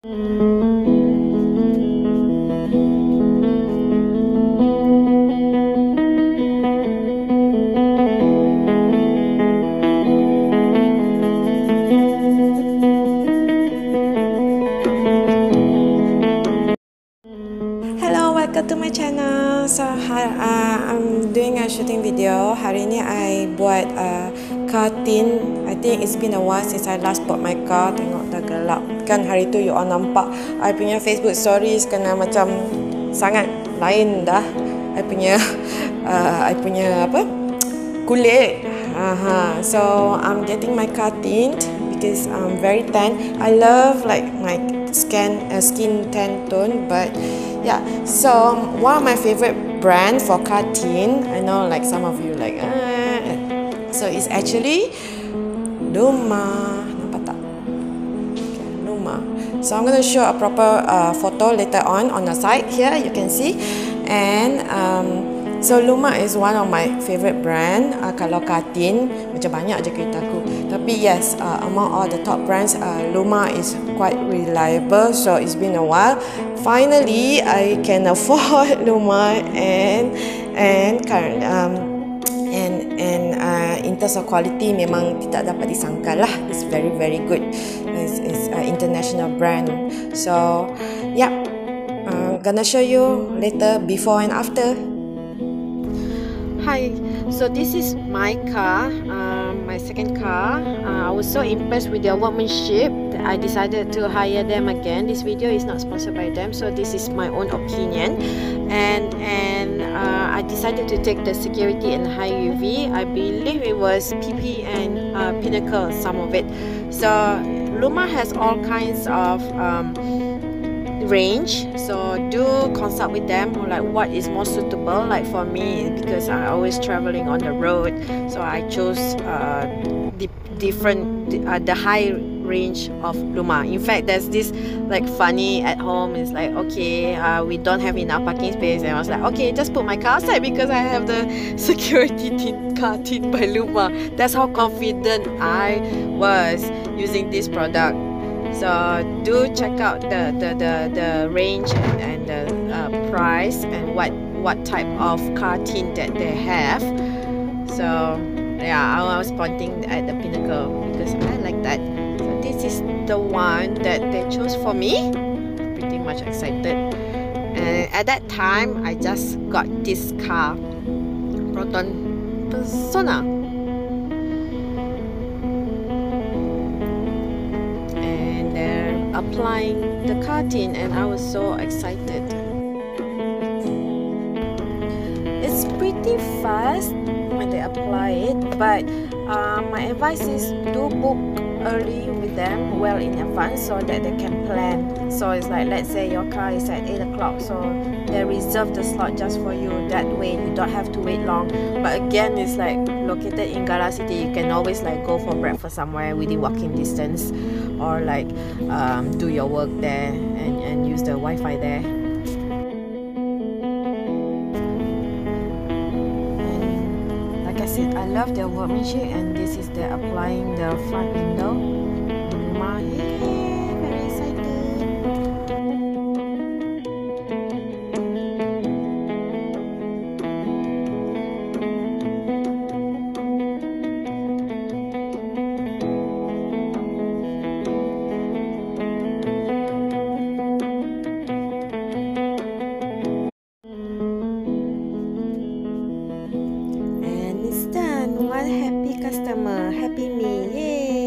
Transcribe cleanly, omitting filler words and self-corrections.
Welcome to my channel. So I'm doing a shooting video. Hari ni I buat car tint. I think it's been a while since I last bought my car. Tengok dah gelap kan. Hari tu you all nampak I punya Facebook stories kena macam sangat lain dah. I punya apa kulit. So I'm getting my car tint because I'm very tan. I love like my skin tan tone, but yeah, so one of my favorite brand for car tint, I know like some of you like so it's actually Luma. Nampak tak? Okay, Luma. So I'm going to show a proper photo later on the side. Here you can see, and so Luma is one of my favorite brand. Kalau car tint macam banyak je kereta aku. Tapi yes, among all the top brands, Luma is quite reliable. So it's been a while. Finally, I can afford Luma, and in terms of quality, memang tidak dapat disangkal lah. It's very good. It's international brand. So yeah, I'm gonna show you later before and after. Hi, so this is my car, my second car. I was so impressed with their workmanship that I decided to hire them again. This video is not sponsored by them, so this is my own opinion. And I decided to take the security and high UV. I believe it was PP and Pinnacle, some of it. So Luma has all kinds of range, so do consult with them like what is more suitable. Like for me, because I always traveling on the road, so I chose the high range of Luma. In fact, there's this like funny at home. It's like, okay, we don't have enough parking space, and I was like, okay, just put my car outside because I have the security car tint by Luma. That's how confident I was using this product. So do check out the range and the price and what type of car tint that they have. So yeah, I was pointing at the Pinnacle because I like that. So this is the one that they chose for me. Pretty much excited. And at that time, I just got this car, Proton Persona. Applying the car tint, and I was so excited. It's pretty fast when they apply it, but my advice is do book early with them, well in advance, so that they can plan. So it's like, let's say your car is at 8 o'clock, so they reserve the slot just for you. That way you don't have to wait long. But again, it's like located in Gara City, you can always like go for breakfast somewhere within walking distance, or like do your work there and use the Wi-Fi there. And like I said, I love their workmanship, and this is the applying the front window. Very excited. And it's done. One happy customer, happy me, yay!